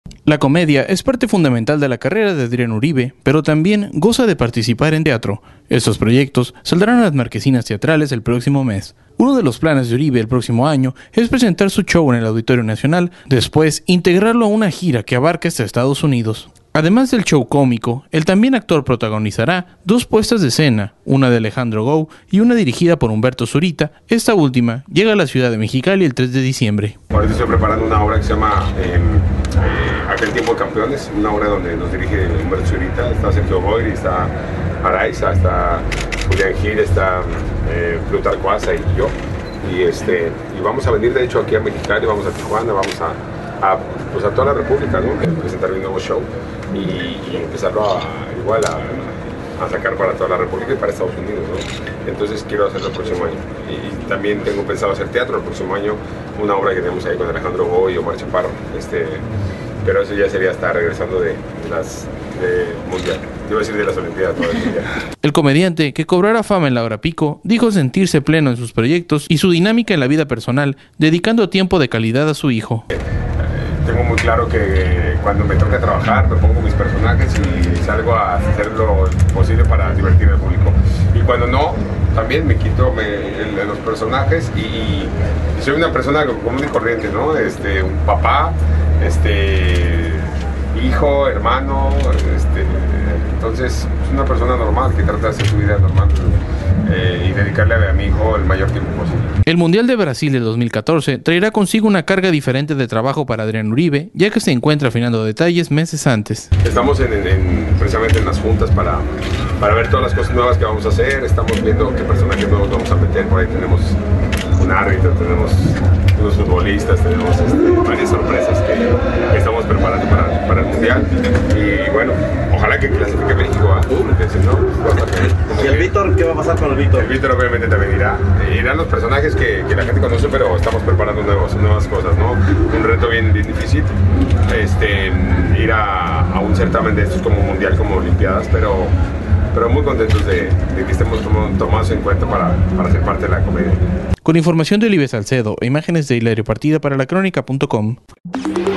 La comedia es parte fundamental de la carrera de Adrián Uribe, pero también goza de participar en teatro. Estos proyectos saldrán a las marquesinas teatrales el próximo mes. Uno de los planes de Uribe el próximo año es presentar su show en el Auditorio Nacional, después integrarlo a una gira que abarque hasta Estados Unidos. Además del show cómico, el también actor protagonizará 2 puestas de escena, una de Alejandro Gou y una dirigida por Humberto Zurita. Esta última llega a la ciudad de Mexicali el 3 de diciembre. Ahorita estoy preparando una obra que se llama Aquel tiempo de campeones, una obra donde nos dirige Humberto Zurita, está Sergio Goyri, está Araiza, está Julián Gil, está Plutarco Asa y yo. Y vamos a venir de hecho aquí a Mexicali, vamos a Tijuana, vamos pues a toda la República, ¿no? Presentar mi nuevo show y empezarlo a sacar para toda la República y para Estados Unidos, ¿no? Entonces quiero hacerlo el próximo año. Y también tengo pensado hacer teatro el próximo año, una obra que tenemos ahí con Alejandro Goy y Omar Chaparro. Pero eso ya sería estar regresando de Mundial. Iba a decir de las Olimpiadas, no del Mundial. El comediante, que cobrará fama en la hora pico, dijo sentirse pleno en sus proyectos y su dinámica en la vida personal, dedicando tiempo de calidad a su hijo. Tengo muy claro que cuando me toca trabajar me pongo mis personajes y salgo a hacer lo posible para divertir al público. Y cuando no, también me quito los personajes y soy una persona común y corriente, ¿no? Un papá, hijo, hermano, entonces es una persona normal que trata de hacer su vida normal y dedicarle a mi hijo el mayor tiempo posible. El Mundial de Brasil del 2014 traerá consigo una carga diferente de trabajo para Adrián Uribe, ya que se encuentra afinando detalles meses antes. Estamos precisamente en las juntas para ver todas las cosas nuevas que vamos a hacer, estamos viendo qué personajes nuevos vamos a meter, por ahí tenemos un árbitro, tenemos unos futbolistas, tenemos varias sorpresas que estamos preparando para el Mundial y bueno, ojalá que clasifique México, ¿no? ¿Y el Víctor? ¿Qué va a pasar con el Víctor? El Víctor obviamente también irán los personajes que la gente conoce, pero estamos preparando nuevas cosas, ¿no? Un reto bien difícil, ir a un certamen de estos como Mundial, como Olimpiadas, pero muy contentos de que estemos tomados en cuenta para ser parte de la comedia. Con información de Olive Salcedo e imágenes de Hilario Partida para lacronica.com.